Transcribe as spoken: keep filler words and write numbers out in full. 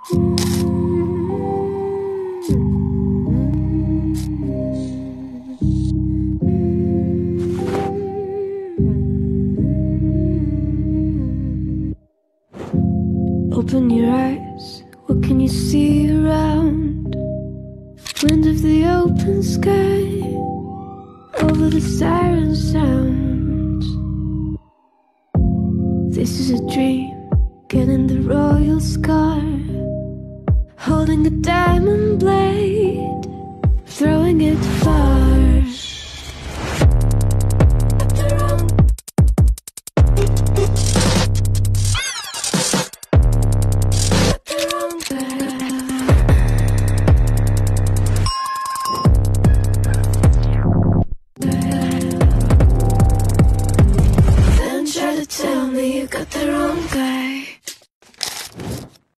Open your eyes, what can you see around? Wind of the open sky, over the siren sounds. This is a dream, getting the royal scar, holding a diamond blade, throwing it far.